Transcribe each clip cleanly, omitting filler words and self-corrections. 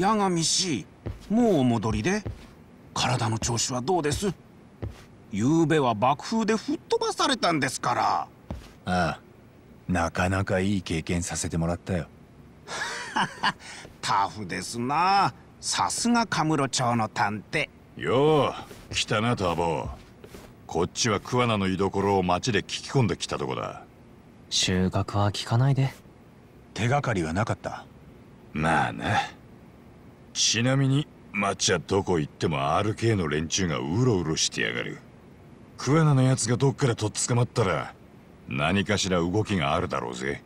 八神氏、もうお戻りで？体の調子はどうです？昨べは爆風で吹っ飛ばされたんですから。 ああ、なかなかいい経験させてもらったよ。 タフですな。さすがカムロ町の探偵。 よう来たなターボ。こっちは桑名の居所を町で聞き込んできたとこだ。 収穫は聞かないで。 手がかりはなかった？ まあな。ちなみに町はどこ行っても RK の連中がうろうろしてやがる。桑名のやつがどっからとっ捕まったら何かしら動きがあるだろうぜ。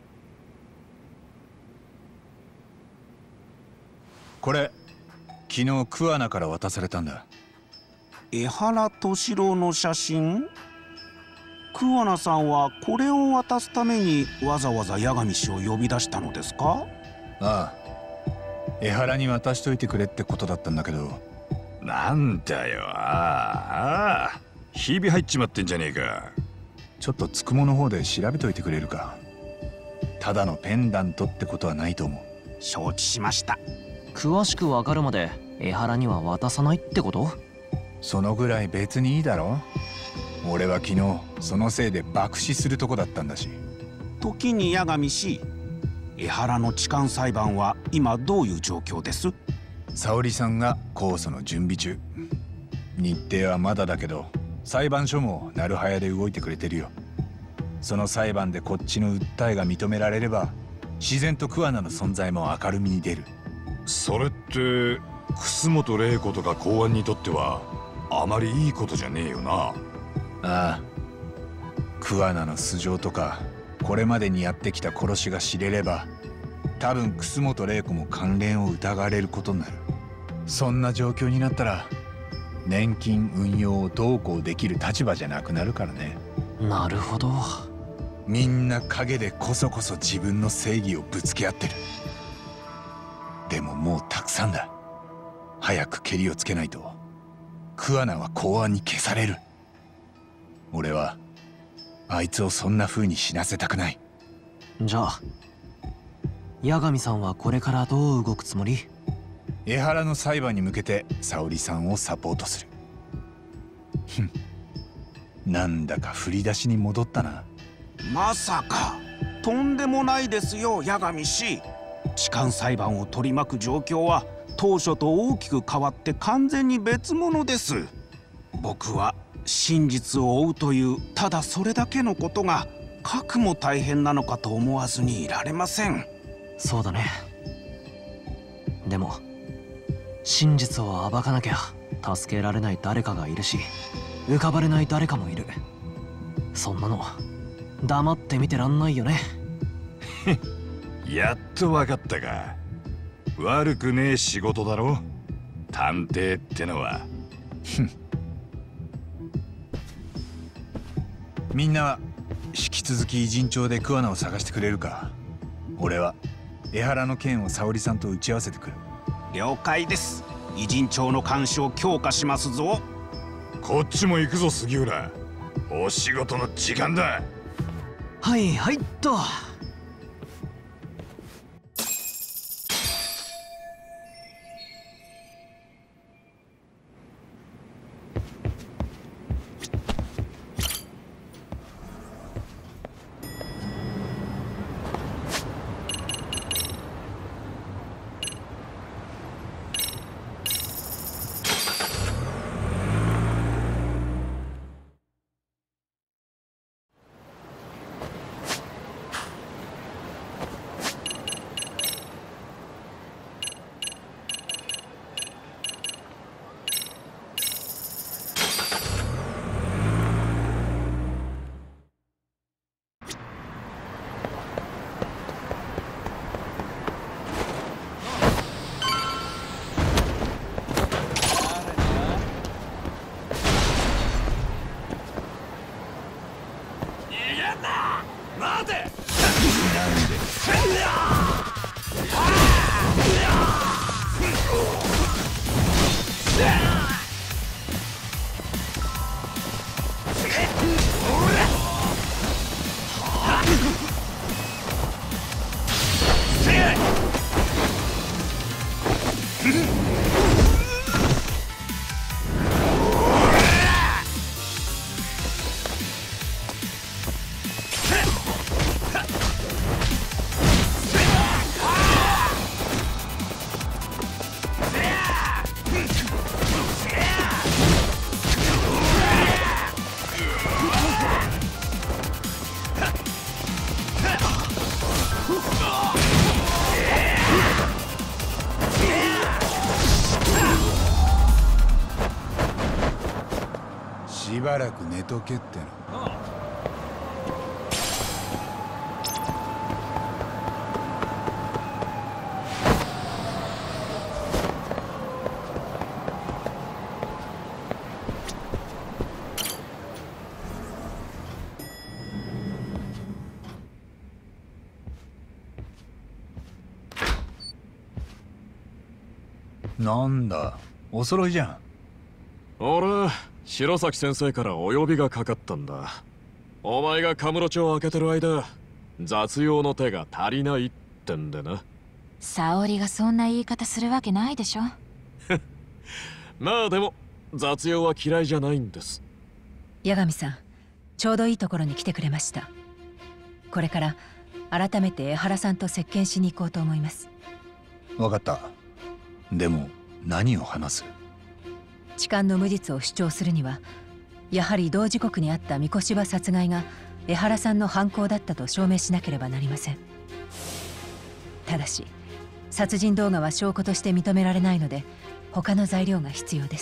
これ昨日桑名から渡されたんだ。 江原敏郎の写真？桑名さんはこれを渡すためにわざわざ八神氏を呼び出したのですか？ ああ、江原に渡しといてくれってことだったんだけど。 なんだよ、ああひび入っちまってんじゃねえか。 ちょっとつくもの方で調べといてくれるか。ただのペンダントってことはないと思う。 承知しました。 詳しくわかるまで江原には渡さないってこと？ そのぐらい別にいいだろ。俺は昨日そのせいで爆死するとこだったんだし。 時に八神氏、江原の痴漢裁判は今どういう状況です？ 沙織さんが控訴の準備中。日程はまだだけど裁判所もなるはやで動いてくれてるよ。その裁判でこっちの訴えが認められれば自然と桑名の存在も明るみに出る。 それって楠本玲子とか公安にとってはあまりいいことじゃねえよな。 ああ、桑名の素性とかこれまでにやってきた殺しが知れれば多分楠本玲子も関連を疑われることになる。そんな状況になったら年金運用をどうこうできる立場じゃなくなるからね。 なるほど。 みんな陰でこそこそ自分の正義をぶつけ合ってる。でももうたくさんだ。早くケリをつけないと桑名は公安に消される。俺はあいつをそんな風に死なせたくない。 じゃあ八神さんはこれからどう動くつもり？ 江原の裁判に向けて沙織さんをサポートする。ふん、なんだか振り出しに戻ったな。 まさか。とんでもないですよ八神氏。痴漢裁判を取り巻く状況は当初と大きく変わって完全に別物です。僕は真実を追うというただそれだけのことがかくも大変なのかと思わずにいられません。 そうだね。でも真実を暴かなきゃ助けられない誰かがいるし浮かばれない誰かもいる。そんなの黙って見てらんないよね。 やっとわかったか。悪くねえ仕事だろ探偵ってのは。 みんな引き続き偉人帳で桑名を探してくれるか。俺は江原の件を沙織さんと打ち合わせてくる。 了解です。偉人帳の監視を強化しますぞ。 こっちも行くぞ杉浦。お仕事の時間だ。 はいはいっと。 しばらく寝とけっての。なんだ、お揃いじゃん。 俺、白崎先生からお呼びがかかったんだ。お前がカムロ町を開けてる間、雑用の手が足りないってんでな。 沙織がそんな言い方するわけないでしょ。 まあでも、雑用は嫌いじゃないんです。 八神さん、ちょうどいいところに来てくれました。これから改めて江原さんと接見しに行こうと思います。 わかった。でも何を話す？ 痴漢の無実を主張するには、やはり同時刻にあった三越場殺害が江原さんの犯行だったと証明しなければなりません。ただし殺人動画は証拠として認められないので、他の材料が必要です。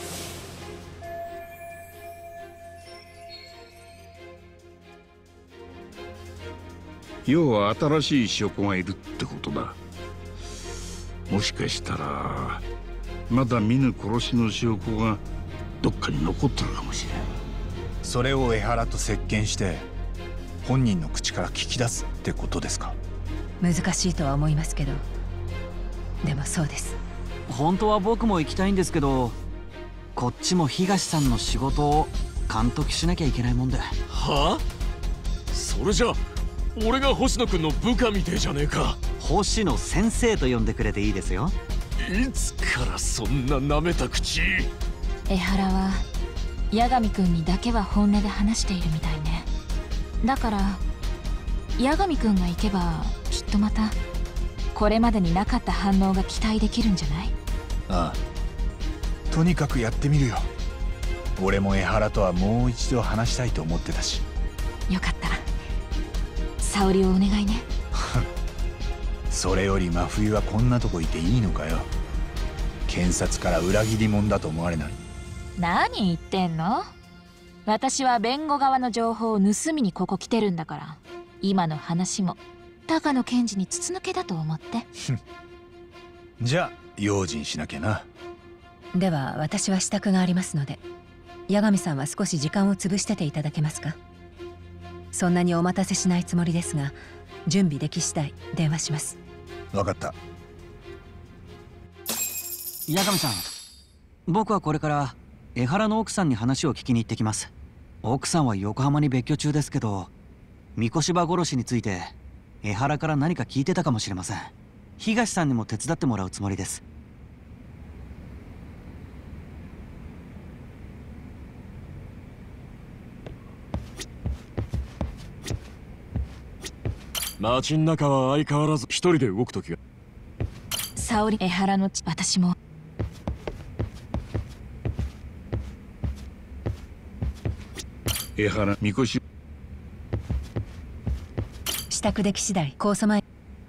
要は新しい証拠がいるってことだ。もしかしたらまだ見ぬ殺しの証拠がどっかに残ってるかもしれん。 それを江原と接見して本人の口から聞き出すってことですか？ 難しいとは思いますけど、でもそうです。 本当は僕も行きたいんですけど、こっちも東さんの仕事を監督しなきゃいけないもんで。 はあ？それじゃ俺が星野くんの部下みてえじゃねえか。 星野先生と呼んでくれていいですよ。 いつからそんな舐めた口。 江原は八神くんにだけは本音で話しているみたいね。だから八神くんが行けばきっとまたこれまでになかった反応が期待できるんじゃない？ ああ、とにかくやってみるよ。俺も江原とはもう一度話したいと思ってたし。 よかったら沙織をお願いね。 それより真冬はこんなとこいていいのかよ。検察から裏切り者だと思われない？ 何言ってんの？私は弁護側の情報を盗みにここ来てるんだから、今の話も高野検事に筒抜けだと思って。 じゃあ用心しなきゃな。 では私は支度がありますので、八神さんは少し時間を潰してていただけますか？そんなにお待たせしないつもりですが、準備でき次第電話します。 分かった。 八神さん、僕はこれから江原の奥さんに話を聞きに行ってきます。奥さんは横浜に別居中ですけど、三越場殺しについて江原から何か聞いてたかもしれません。東さんにも手伝ってもらうつもりです。 街ん中は相変わらず一人で動くときが。 沙織、江原の私も。 江原、三越。 支度でき次第控訴前。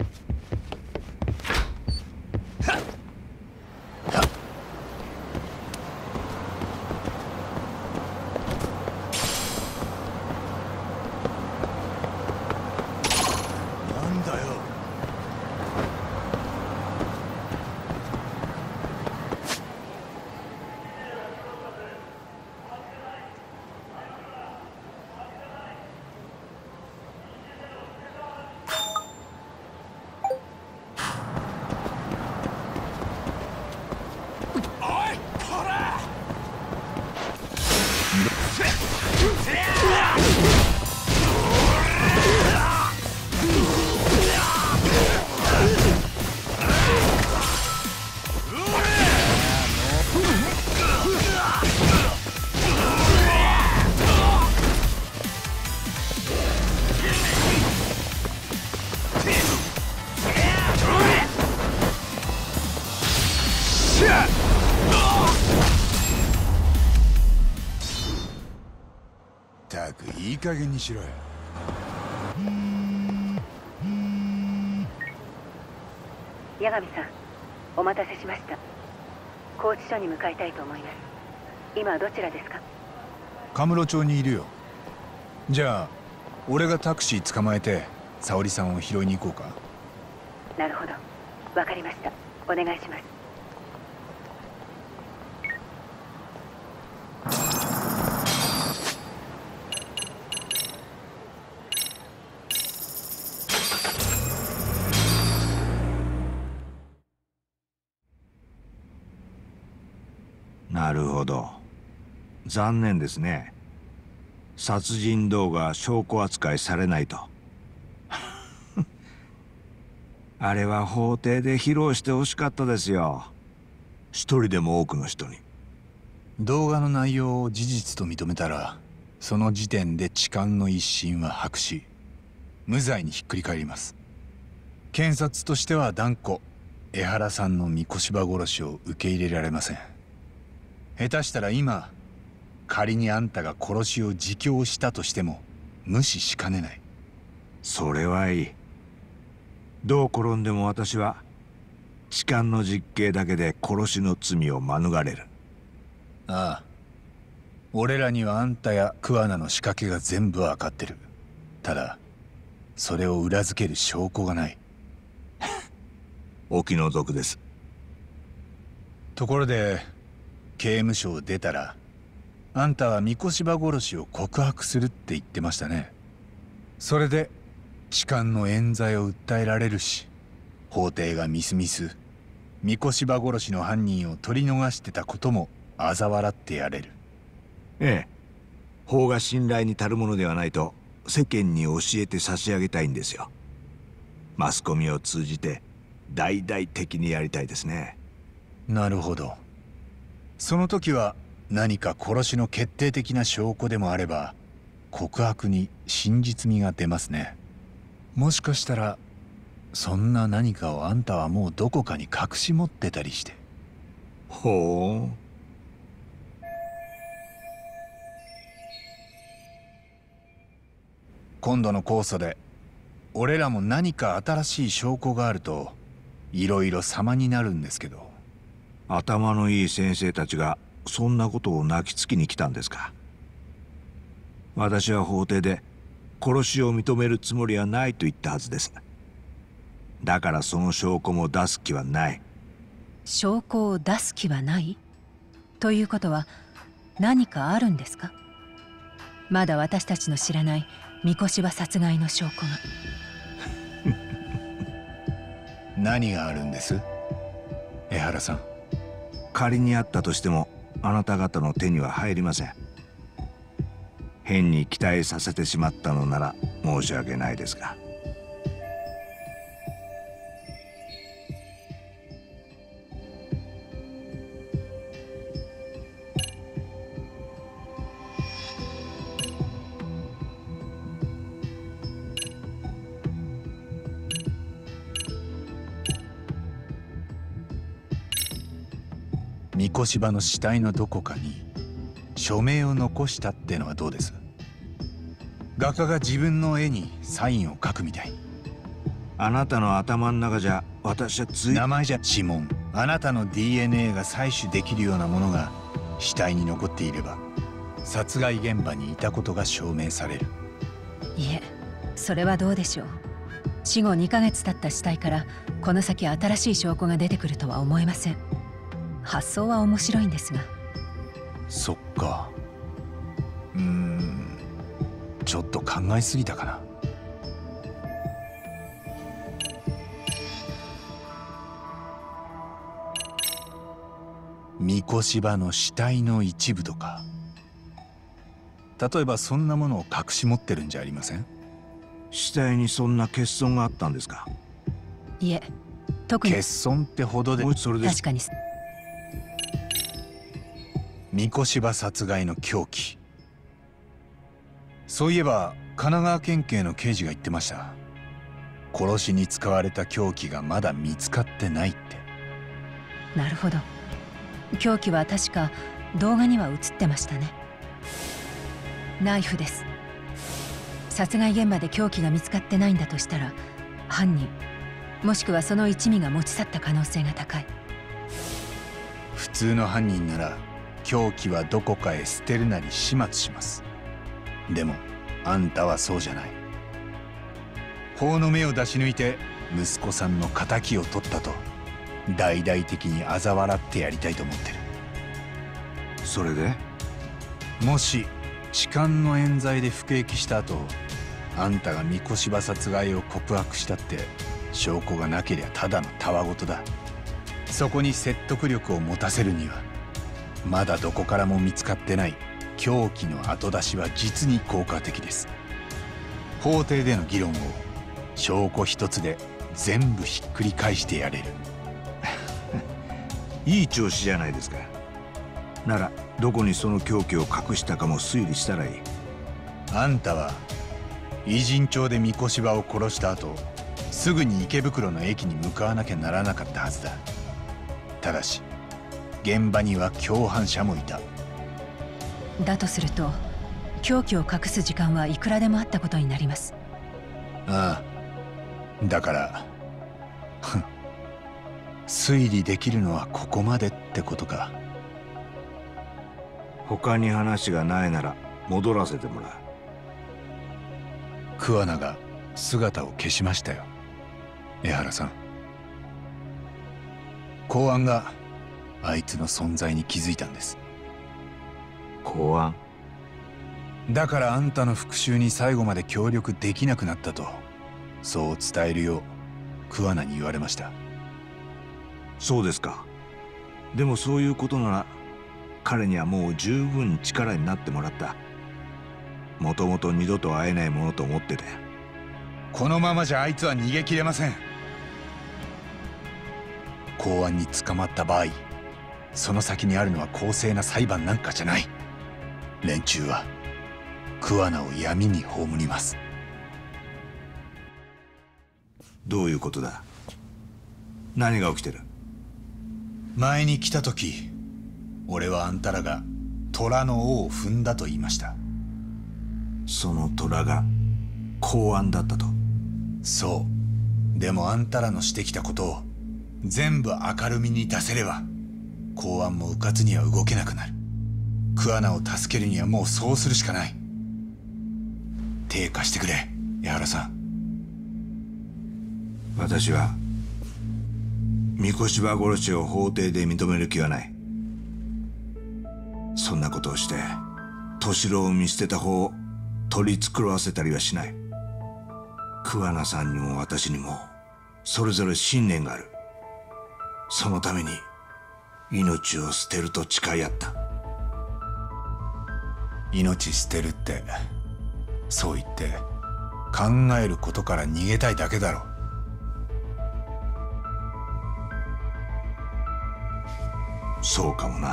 ったくいい加減にしろよ。 八神さん、お待たせしました。拘置所に向かいたいと思います。今どちらですか？ カムロ町にいるよ。じゃあ俺がタクシー捕まえて沙織さんを拾いに行こうか。 なるほど、わかりました。お願いします。 なるほど。残念ですね。殺人動画証拠扱いされないと。あれは法廷で披露してほしかったですよ。一人でも多くの人に。 動画の内容を事実と認めたら、その時点で痴漢の一審は白紙、無罪にひっくり返ります。検察としては断固江原さんの三越柴殺しを受け入れられません。下手したら今、仮にあんたが殺しを自供したとしても無視しかねない。 それはいい。どう転んでも私は痴漢の実刑だけで殺しの罪を免れる。 ああ、俺らにはあんたや桑名の仕掛けが全部わかってる。ただそれを裏付ける証拠がない。 お気の毒です。 ところで刑務所を出たら、あんたは三越柴殺しを告白するって言ってましたね。それで痴漢の冤罪を訴えられるし、法廷がみすみす三越柴殺しの犯人を取り逃してたことも嘲笑ってやれる。 ええ、法が信頼に足るものではないと世間に教えて差し上げたいんですよ。マスコミを通じて大々的にやりたいですね。 なるほど。その時は何か殺しの決定的な証拠でもあれば、告白に真実味が出ますね。もしかしたらそんな何かをあんたはもうどこかに隠し持ってたりして。 ほう。 今度の控訴で俺らも何か新しい証拠があるといろいろ様になるんですけど。 頭のいい先生たちがそんなことを泣きつきに来たんですか。私は法廷で殺しを認めるつもりはないと言ったはずです。だからその証拠も出す気はない。 証拠を出す気はないということは何かあるんですか？まだ私たちの知らない三越柴殺害の証拠が。 何があるんです、江原さん。 仮にあったとしてもあなた方の手には入りません。変に期待させてしまったのなら申し訳ないですが。 三越柴の死体のどこかに署名を残したってのはどうです？画家が自分の絵にサインを書くみたいに。 あなたの頭の中じゃ私は名前じゃ指紋、あなたの DNA が採取できるようなものが死体に残っていれば殺害現場にいたことが証明される。 いえ、それはどうでしょう。死後2ヶ月経った死体からこの先新しい証拠が出てくるとは思えません。発想は面白いんですが。 そっか。ちょっと考えすぎたかな。三越柴の死体の一部とか、例えばそんなものを隠し持ってるんじゃありません？ 死体にそんな欠損があったんですか？ いえ、特に欠損ってほどで。 それです。 確かに三越柴殺害の凶器。そういえば神奈川県警の刑事が言ってました。殺しに使われた凶器がまだ見つかってないって。 なるほど。凶器は確か動画には映ってましたね。ナイフです。殺害現場で凶器が見つかってないんだとしたら、犯人もしくはその一味が持ち去った可能性が高い。 普通の犯人なら凶器はどこかへ捨てるなり始末します。でもあんたはそうじゃない。法の目を出し抜いて息子さんの仇を取ったと大々的に嘲笑ってやりたいと思ってる。 それでもし痴漢の冤罪で服役した後、あんたが三越場殺害を告白したって証拠がなけりゃただのたわごとだ。そこに説得力を持たせるにはまだどこからも見つかってない凶器の後出しは実に効果的です。法廷での議論を証拠一つで全部ひっくり返してやれる。 いい調子じゃないですか。ならどこにその凶器を隠したかも推理したらいい。 あんたは偉人町で三越場を殺した後、すぐに池袋の駅に向かわなきゃならなかったはずだ。ただし現場には共犯者もいた。 だとすると凶器を隠す時間はいくらでもあったことになります。 ああ、だから推理できるのはここまでってことか。 他に話がないなら戻らせてもらう。 桑名が姿を消しましたよ、江原さん。公安があいつの存在に気づいたんです。 公安？ だからあんたの復讐に最後まで協力できなくなったと、そう伝えるよう桑名に言われました。 そうですか。でもそういうことなら彼にはもう十分力になってもらった。もともと二度と会えないものと思ってて。 このままじゃあいつは逃げ切れません。公安に捕まった場合、その先にあるのは公正な裁判なんかじゃない。連中は桑名を闇に葬ります。 どういうことだ？何が起きてる？ 前に来た時、俺はあんたらが虎の尾を踏んだと言いました。 その虎が公安だったと？ そう。でもあんたらのしてきたことを全部明るみに出せれば公安も迂闊には動けなくなる。桑名を助けるにはもうそうするしかない。手貸してくれ、江原さん。 私は三越場殺しを法廷で認める気はない。そんなことをして敏郎を見捨てた方を取り繕わせたりはしない。桑名さんにも私にもそれぞれ信念がある。そのために命を捨てると誓い合った。 命捨てるって、そう言って考えることから逃げたいだけだろ。 そうかもな。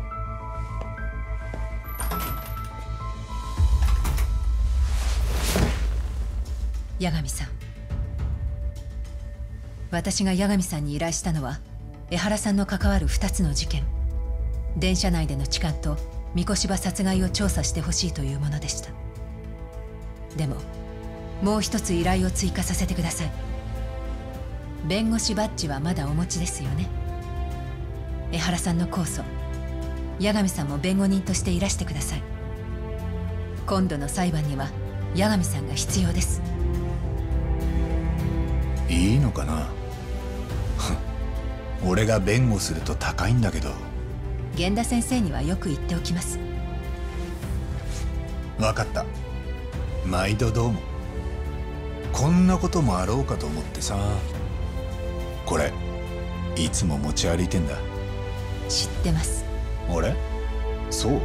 八神さん、私が八神さんに依頼したのは江原さんの関わる2つの事件、電車内での痴漢と三越場殺害を調査してほしいというものでした。でももう一つ依頼を追加させてください。弁護士バッジはまだお持ちですよね。江原さんの控訴、八神さんも弁護人としていらしてください。今度の裁判には八神さんが必要です。 いいのかな。俺が弁護すると高いんだけど。 源田先生にはよく言っておきます。 分かった。毎度どうも。こんなこともあろうかと思ってさ。これいつも持ち歩いてんだ。 知ってます。 俺？そう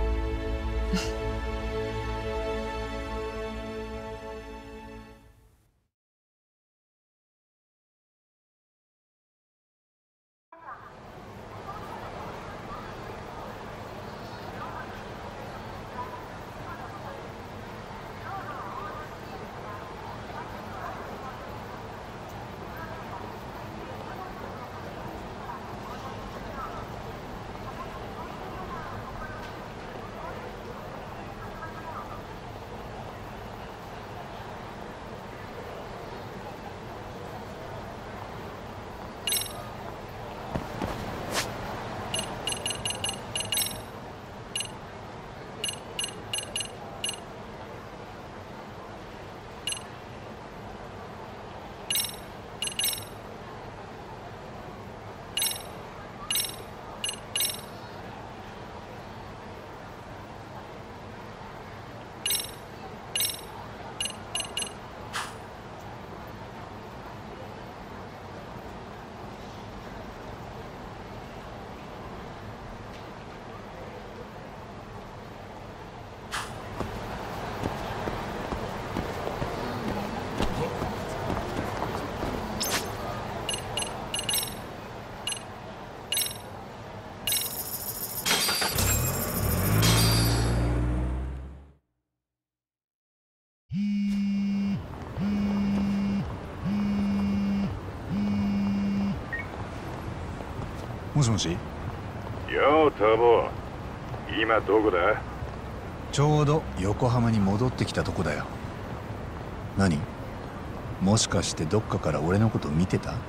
もしもし。 ようターボ、今どこだ？ ちょうど横浜に戻ってきたとこだよ。何？もしかしてどっかから俺のこと見てた？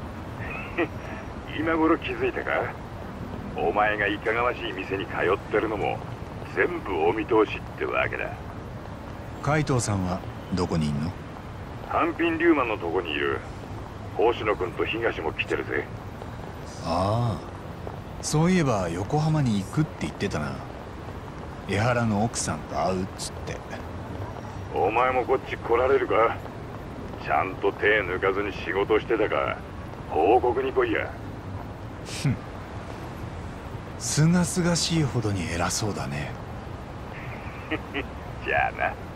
今頃気づいたか？お前がいかがわしい店に通ってるのも全部お見通しってわけだ。 海藤さんはどこにいんの？ 半品龍馬のとこにいる。星野君と東も来てるぜ。 ああ、そういえば横浜に行くって言ってたな。江原の奥さんと会うっつって。 お前もこっち来られるか？ちゃんと手抜かずに仕事してたか報告に来いや。 すがすがしいほどに偉そうだね。 じゃあな。